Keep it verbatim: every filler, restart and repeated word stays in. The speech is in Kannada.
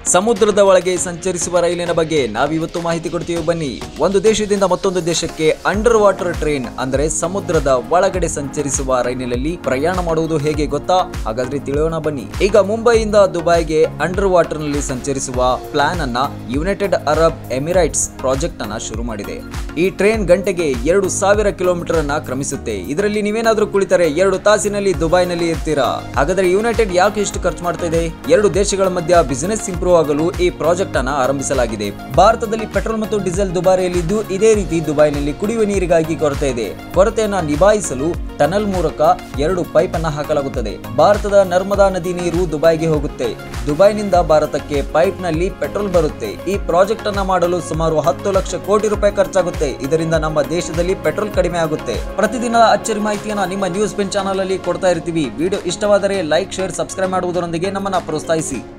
ಸಮುದ್ರದ ಒಳಗೆ ಸಂಚರಿಸುವ ರೈಲಿನ ಬಗ್ಗೆ ನಾವಿವತ್ತು ಮಾಹಿತಿ ಕೊಡ್ತೀವಿ ಬನ್ನಿ. ಒಂದು ದೇಶದಿಂದ ಮತ್ತೊಂದು ದೇಶಕ್ಕೆ ಅಂಡರ್ ವಾಟರ್ ಟ್ರೈನ್ ಅಂದ್ರೆ ಸಮುದ್ರದ ಒಳಗಡೆ ಸಂಚರಿಸುವ ರೈಲಿನಲ್ಲಿ ಪ್ರಯಾಣ ಮಾಡುವುದು ಹೇಗೆ ಗೊತ್ತಾ? ಹಾಗಾದ್ರೆ ತಿಳಿಯೋಣ ಬನ್ನಿ. ಈಗ ಮುಂಬೈಯಿಂದ ದುಬೈಗೆ ಅಂಡರ್ ವಾಟರ್ ನಲ್ಲಿ ಸಂಚರಿಸುವ ಪ್ಲಾನ್ ಅನ್ನ ಯುನೈಟೆಡ್ ಅರಬ್ ಎಮಿರೇಟ್ಸ್ ಪ್ರಾಜೆಕ್ಟ್ ಅನ್ನ ಶುರು ಮಾಡಿದೆ. ಈ ಟ್ರೈನ್ ಗಂಟೆಗೆ ಎರಡು ಸಾವಿರ ಕಿಲೋಮೀಟರ್ ಅನ್ನ ಕ್ರಮಿಸುತ್ತೆ. ಇದರಲ್ಲಿ ನೀವೇನಾದ್ರೂ ಕುಳಿತರೆ ಎರಡು ತಾಸಿನಲ್ಲಿ ದುಬೈನಲ್ಲಿ ಇರ್ತೀರಾ. ಹಾಗಾದ್ರೆ ಯುನೈಟೆಡ್ ಯಾಕೆ ಇಷ್ಟು ಖರ್ಚು ಮಾಡ್ತಾ ಇದೆ? ಎರಡು ದೇಶಗಳ ಮಧ್ಯ ಬಿಸಿನೆಸ್ ಇಂಪ್ರೂವ್ ಆಗಲು ಈ ಪ್ರಾಜೆಕ್ಟ್ ಅನ್ನ ಆರಂಭಿಸಲಾಗಿದೆ. ಭಾರತದಲ್ಲಿ ಪೆಟ್ರೋಲ್ ಮತ್ತು ಡೀಸೆಲ್ ದುಬಾರಿಯಲ್ಲಿದ್ದು ಇದೇ ರೀತಿ ದುಬೈನಲ್ಲಿ ಕುಡಿಯುವ ನೀರಿಗಾಗಿ ಕೊರತೆ ಇದೆ. ಕೊರತೆಯನ್ನ ನಿಭಾಯಿಸಲು ಟನಲ್ ಮೂಲಕ ಎರಡು ಪೈಪ್ ಅನ್ನ ಹಾಕಲಾಗುತ್ತದೆ. ಭಾರತದ ನರ್ಮದಾ ನದಿ ನೀರು ದುಬೈಗೆ ಹೋಗುತ್ತೆ. ದುಬೈನಿಂದ ಭಾರತಕ್ಕೆ ಪೈಪ್ ನಲ್ಲಿ ಪೆಟ್ರೋಲ್ ಬರುತ್ತೆ. ಈ ಪ್ರಾಜೆಕ್ಟ್ ಅನ್ನ ಮಾಡಲು ಸುಮಾರು ಹತ್ತು ಲಕ್ಷ ಕೋಟಿ ರೂಪಾಯಿ ಖರ್ಚಾಗುತ್ತೆ. ಇದರಿಂದ ನಮ್ಮ ದೇಶದಲ್ಲಿ ಪೆಟ್ರೋಲ್ ಕಡಿಮೆ ಆಗುತ್ತೆ. ಪ್ರತಿದಿನ ಅಚ್ಚರಿ ಮಾಹಿತಿಯನ್ನ ನಿಮ್ಮ ನ್ಯೂಸ್ ಬೆನ್ ಚಾನಲ್ ಅಲ್ಲಿ ಕೊಡ್ತಾ ಇರ್ತೀವಿ. ವಿಡಿಯೋ ಇಷ್ಟವಾದರೆ ಲೈಕ್, ಶೇರ್, ಸಬ್ಸ್ಕ್ರೈಬ್ ಮಾಡುವುದರೊಂದಿಗೆ ನಮ್ಮನ್ನ ಪ್ರೋತ್ಸಾಹಿಸಿ.